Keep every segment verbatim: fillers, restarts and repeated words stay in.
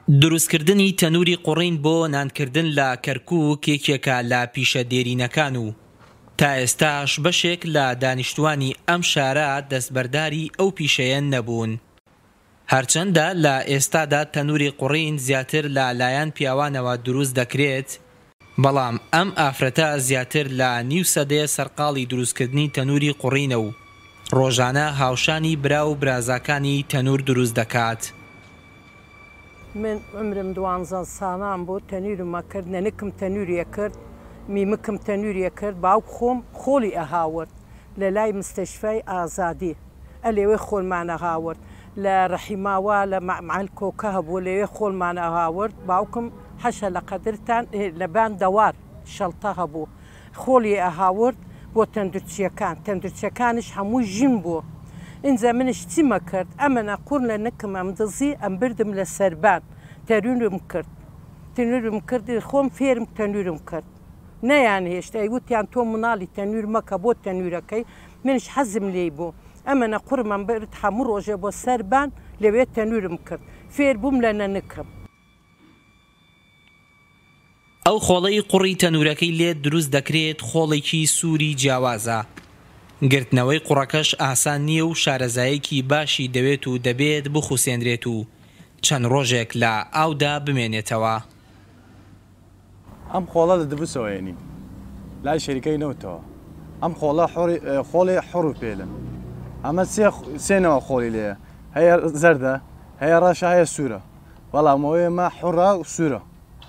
دروستکردنی تەنووری قوڕین بۆ نانکردن لە کەرکووک یەکێکە لە پیشەدێرینەکان و تا ئێستاش بەشێک لە دانیشتوانی ئەم شارە دەستبەرداری ئەو پیشەیە نەبوون. هەرچەندە لە ئێستادا تەنووری قوڕین زیاتر لە لایەن پیاوانەوە دروست دەکرێت، بەڵام ئەم ئافرەتە زیاتر لە نیو سەدەیە سەرقاڵی دروستکردنی تەنووری قوڕینە و ڕۆژانە هاوشانی برا و برازاکانی تەنوور دروست دەکات. من عمرم دوانزە ساڵان بۆ تەنوورمە کرد، نەنکم تەنووریە کرد، میمکم تەنووریە کرد، باوک خۆم خۆڵی ئەهاورد لە لای مستەشفای ئازادی ئەلێوێ خۆلمانە هاورد، لە ڕەحیماوە لە مەعمەل کۆکە هەبوو لەوێ خۆلمانە هاورد، باوکم حەشە لە قەدرتان لەبان دەوار شەڵتە هەبوو خۆڵی ئەهاورد بۆ تەندروستچیەکان، تەندروستچیەکانش هەموو ژین بوو. اینجا منش چیمە کرد؟ ئەمەنە قوڕ لە نکم ئەم دزی ئەم بردم لە سەربان تەنوورم کرد تەنوورم کرد خۆم فێرم تەنوورم کرد نەیان هێشتا وتیان تۆ مناڵی تەنوور مەکە بۆ تەنوورەکەی، منش حەزم لێی بوو ئەمەنە قوڕمان برد هەموو ڕۆژێ بۆ سەربان لەوێ تەنوورم کرد، فێر بووم لە نەنکم. ئەو خۆڵەی قوڕی تەنوورەکەی لێ دروست دەکرێت خۆڵێکی سووری جیاوازە. گرتنەوەی قوڕەکەش ئاسان نییە و شارەزایەکی باشی دەوێت و دەبێت بخوسێنرێت و چەند ڕۆژێک لە ئاودا بمێنێتەوە. ئەم خۆڵە لە دەبوسەوەێنی لای شەریکەی نەوتەوە، ئەم خۆڵە خۆڵی حڕ و پێلن، ئەمە سێنەوە خۆڵی لێە، هەیە زەردە، هەیە ڕەشە، هەیە سوورە، بەڵام ئەوەیەمە حڕە و سوورە.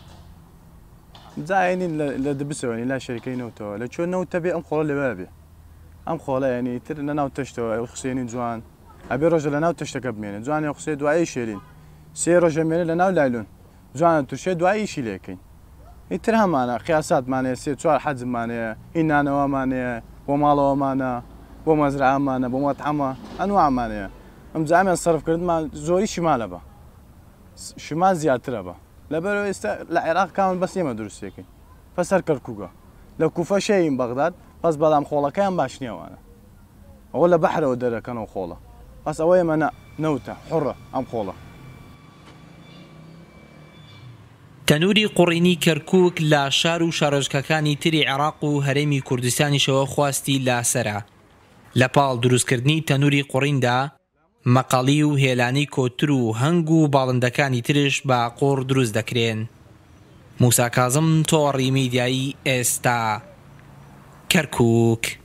جاینی لە دەبسەوەنی لای شەریکەی نەوتەوە لە چۆن نەوتە بێ ئەم خۆڵە لەوێ بێ. ئەم خۆڵە ینی تر لە ناو تەشتەوە حوسێنی جوان ئەبێ ڕۆژە لە ناو تەشتەکە بمێنێ، جوانی قسێ دوایی شێرین سێ ڕۆژە مێنێ لە ناو لایلون جوانە تووشێ دواییشی لێکەین. ئیتر هەمانە قیاساتمانەیە، سێ چوار حەجممانەیە، ئینانەوەمانەیە، بۆ ماڵەوەمانە، بۆ مەزرعەمانە، بۆ مەتحەمە، ئەنواعمانەیە. ئەم جامیان سەرفکردمان زۆری شمالە بە شمال زیاترە بە لەبەرەوە ئێستا لە عێراق کامل بەس ئێمە دروستێکین پەسەر کەرکووکە لە کوفە شەیین بەغداد، بەس بەڵام خۆڵەکەیان باش نییەوانە، ئەوە لە بەحرەوە دەرەکەنەوە خۆڵە، بەس ئەوەیە مە نەوتە حڕە ئەم خۆڵە. تەنووری قوڕینی کەرکووک لە شار و شارۆچکەکانی تری عێراق و هەرێمی کوردستانیشەوە خواستی لاسەرە. لە پاڵ دروستکردنی تەنووری قوڕیندا مەقەڵی و هێلانی کۆتر و هەنگ و باڵندەکانی ترش بە قوڕ دروست دەکرێن. موسا کاظم، تۆڕی میدیایی ئێستا، کەرکووک.